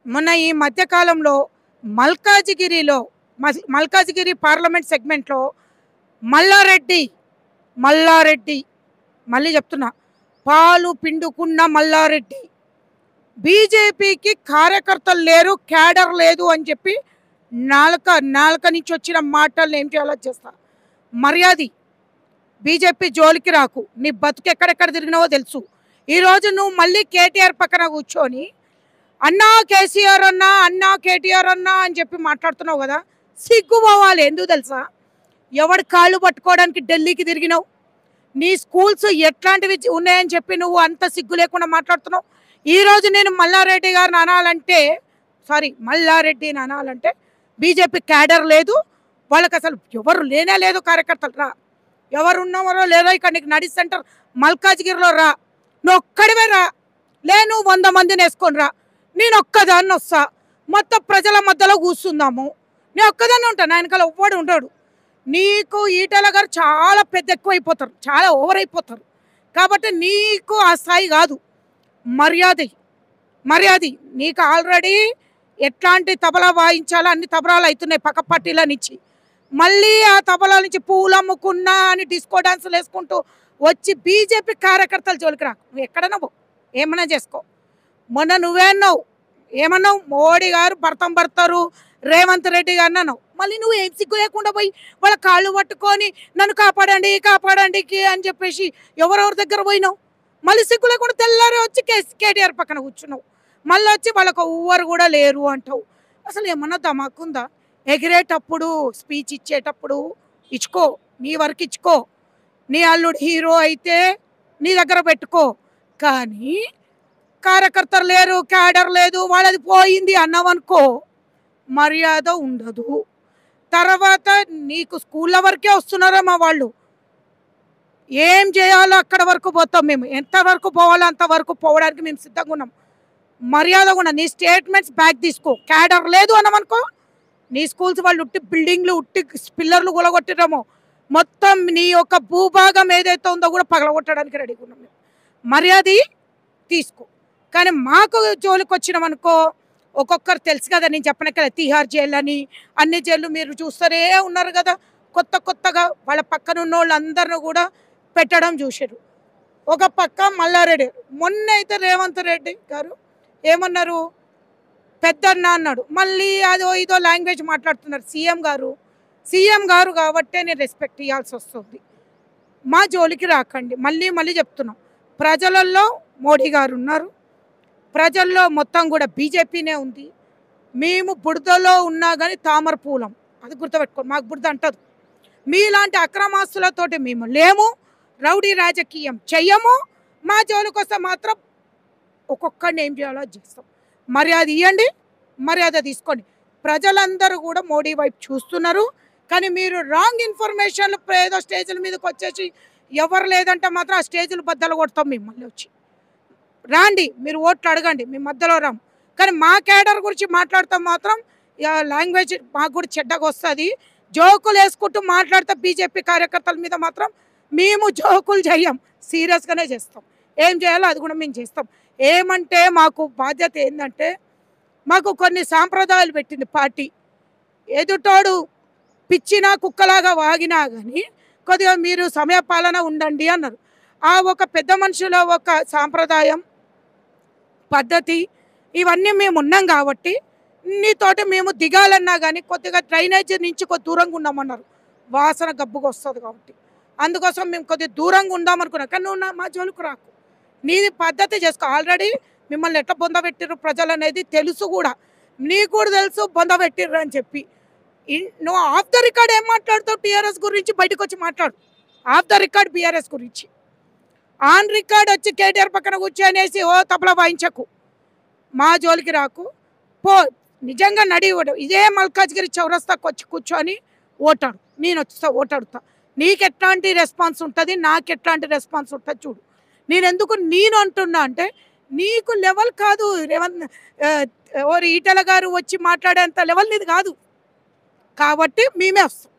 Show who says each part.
Speaker 1: మొన్న ఈ మధ్య కాలంలో మల్కాజిగిరిలో మల్కాజిగిరి పార్లమెంట్ సెగ్మెంట్లో మల్లారెడ్డి మల్లారెడ్డి మళ్ళీ చెప్తున్నా, పాలు పిండుకున్న మల్లారెడ్డి బీజేపీకి కార్యకర్తలు లేరు, క్యాడర్ లేదు అని చెప్పి నాలుక నాలుక నుంచి వచ్చిన మాటలను ఏం చేయాలో చేస్తా. మర్యాది బీజేపీ జోలికి రాకు, నీ బతుకు ఎక్కడెక్కడ తిరిగినావో తెలుసు. ఈరోజు నువ్వు మళ్ళీ కేటీఆర్ పక్కన కూర్చొని అన్నా కేసీఆర్ అన్నా అన్నా కేటీఆర్ అన్నా అని చెప్పి మాట్లాడుతున్నావు కదా, సిగ్గు పోవాలి. ఎందుకు తెలుసా? ఎవడు కాళ్ళు పట్టుకోవడానికి ఢిల్లీకి తిరిగినావు? నీ స్కూల్స్ ఎట్లాంటివి ఉన్నాయని చెప్పి నువ్వు అంత సిగ్గు లేకుండా మాట్లాడుతున్నావు. ఈరోజు నేను మల్లారెడ్డి గారిని అనాలంటే, మల్లారెడ్డిని అనాలంటే బీజేపీ క్యాడర్ లేదు, వాళ్ళకి అసలు ఎవరు లేనే లేదు కార్యకర్తలు. రా, ఎవరు ఉన్నారో లేదో ఇక్కడ నీకు నడి సెంటర్ మల్కాజ్గిరిలో రా, నువ్వు ఒక్కడివే రా, లేను 100 మందిని వేసుకొని రా, నేను ఒక్కదాన్ని వస్తా, మొత్తం ప్రజల మధ్యలో కూర్చుందాము. నేను ఒక్కదాన్ని ఉంటాను, ఆయనకాల ఎవ్వడు ఉంటాడు. నీకు ఈటెల గారు చాలా పెద్ద ఎక్కువ అయిపోతారు, చాలా ఓవర్ అయిపోతారు. కాబట్టి నీకు ఆ స్థాయి కాదు. మర్యాద నీకు ఆల్రెడీ ఎట్లాంటి తబలా వాయించాలో అన్ని తబలాలు అవుతున్నాయి పక్క పార్టీల నుంచి. మళ్ళీ ఆ తబలా నుంచి పూలు అమ్ముకున్నా అని డిస్కో డాన్సులు వేసుకుంటూ వచ్చి బీజేపీ కార్యకర్తల జోలికి రా. నువ్వు ఎక్కడన్నావు ఏమన్నా చేసుకో. మొన్న నువ్వేన్నావు, ఏమన్నావు? మోడీ గారు భర్తరు రేవంత్ రెడ్డి గారిని అన్నావు. మళ్ళీ నువ్వు ఏం సిగ్గు లేకుండా పోయి వాళ్ళ కాళ్ళు పట్టుకొని నన్ను కాపాడండి అని చెప్పేసి ఎవరెవరి దగ్గర పోయినావు. మళ్ళీ సిగ్గు లేకుండా తెల్లారి వచ్చి కేటీఆర్ పక్కన కూర్చున్నావు. మళ్ళీ వచ్చి వాళ్ళకు ఎవ్వరు కూడా లేరు అంటావు. అసలు ఏమన్నా దమాకుందా? ఎగిరేటప్పుడు స్పీచ్ ఇచ్చేటప్పుడు ఇచ్చుకో, నీ వరకు ఇచ్చుకో. నీ అల్లుడు హీరో అయితే నీ దగ్గర పెట్టుకో. కానీ కార్యకర్తలు లేరు, క్యాడర్ లేదు, వాళ్ళది పోయింది అన్నావనుకో, మర్యాద ఉండదు. తర్వాత నీకు స్కూళ్ళ వరకే వస్తున్నారా మా వాళ్ళు, ఏం చేయాలో అక్కడ వరకు పోతాం మేము. ఎంతవరకు పోవాలో అంతవరకు పోవడానికి మేము సిద్ధంగా ఉన్నాం. మర్యాద కూడా నీ స్టేట్మెంట్స్ బ్యాక్ తీసుకో. క్యాడర్ లేదు అన్నామనుకో, నీ స్కూల్స్ వాళ్ళు ఉట్టి బిల్డింగ్లు ఉట్టి పిల్లర్లు కూలగొట్టడమో, మొత్తం నీ యొక్క భూభాగం ఏదైతే ఉందో కూడా పగలగొట్టడానికి రెడీగా ఉన్నాం మేము. మర్యాద తీసుకో. కానీ మాకు జోలికి వచ్చినామనుకో, ఒక్కొక్కరు తెలుసు కదా, నేను చెప్పను కదా, తిహార్ జైలు అని అన్ని జైళ్ళు మీరు చూస్తూనే ఉన్నారు కదా. కొత్తగా వాళ్ళ పక్కన ఉన్న వాళ్ళందరినీ కూడా పెట్టడం చూసారు. ఒక పక్క మల్లారెడ్డి, మొన్న అయితే రేవంత్ రెడ్డి గారు ఏమన్నారు, పెద్దన్న అన్నాడు. మళ్ళీ అదో ఇదో లాంగ్వేజ్ మాట్లాడుతున్నారు సీఎం గారు కాబట్టే నేను రెస్పెక్ట్ ఇవ్వాల్సి వస్తుంది. మా జోలికి రాకండి. మళ్ళీ చెప్తున్నాం, ప్రజలలో మోడీ గారు ఉన్నారు, ప్రజల్లో మొత్తం కూడా బీజేపీనే ఉంది. మేము బురదలో ఉన్నా కానీ తామర పూలం, అది గుర్తుపెట్టుకోండి. మాకు బురద అంటదు. మీలాంటి అక్రమాస్తులతోటి మేము లేము, రౌడీ రాజకీయం చెయ్యము. మా జోలికి వస్తే మాత్రం ఒక్కొక్కడిని ఏం చేయాలో చేస్తాం. మర్యాద ఇవ్వండి, మర్యాద తీసుకోండి. ప్రజలందరూ కూడా మోడీ వైపు చూస్తున్నారు. కానీ మీరు రాంగ్ ఇన్ఫర్మేషన్లు ఏదో స్టేజ్ల మీదకి వచ్చేసి ఎవరు లేదంటే మాత్రం ఆ స్టేజ్లు బద్దలు కొడతాం. మిమ్మల్ని వచ్చి రాండి, మీరు ఓట్లు అడగండి, మీ మధ్యలో రాము. కానీ మా క్యాడర్ గురించి మాట్లాడతాం మాత్రం లాంగ్వేజ్ మాకు కూడా చెడ్డగా వస్తుంది. జోకులు వేసుకుంటూ మాట్లాడితే బీజేపీ కార్యకర్తల మీద మాత్రం మేము జోకులు చేయం, సీరియస్గానే చేస్తాం. ఏం చేయాలో అది కూడా మేము చేస్తాం. ఏమంటే మాకు బాధ్యత ఏంటంటే, మాకు కొన్ని సాంప్రదాయాలు పెట్టింది పార్టీ. ఎదుటోడు పిచ్చినా కుక్కలాగా వాగినా కానీ కొద్దిగా మీరు సమయపాలన ఉండండి అన్నారు. ఆ ఒక పెద్ద మనుషుల ఒక సాంప్రదాయం పద్ధతి ఇవన్నీ మేము ఉన్నాం కాబట్టి, నీతోటి మేము దిగాలన్నా కానీ కొద్దిగా డ్రైనేజ్ నుంచి కొద్ది దూరంగా ఉన్నామన్నారు. వాసన గబ్బుగా వస్తుంది కాబట్టి అందుకోసం మేము కొద్దిగా దూరంగా ఉందామనుకున్నాం. కానీ నువ్వు మా జోలికి రాకు, నీది పద్ధతి చేసుకో. ఆల్రెడీ మిమ్మల్ని ఎట్లా బొందబెట్టిర్రు ప్రజలు అనేది తెలుసు కూడా, నీకు కూడా తెలుసు బొందబెట్టిర్రు అని చెప్పి. నువ్వు ఆఫ్ ద రికార్డ్ ఏం మాట్లాడుతావు? టీఆర్ఎస్ గురించి బయటకు వచ్చి మాట్లాడు. ఆఫ్ ద రికార్డ్ బీఆర్ఎస్ గురించి, ఆన్ రికార్డ్ వచ్చి కేటీఆర్ పక్కన కూర్చొనేసి ఓ తబలా వాయించకు. మా జోలికి రాకు, పో. నిజంగా ఇదే మల్కాజ్గిరి చౌరస్తాకు వచ్చి కూర్చొని ఓటాడు. నేను వచ్చి ఓటాడుతా. నీకు ఎట్లాంటి రెస్పాన్స్ ఉంటుంది, నాకు ఎట్లాంటి రెస్పాన్స్ ఉంటుంది చూడు. నేను అంటున్నా అంటే నీకు లెవెల్ కాదు. ఈటెల గారు వచ్చి మాట్లాడేంత లెవెల్ నీది కాదు. కాబట్టి మేమే వస్తాం.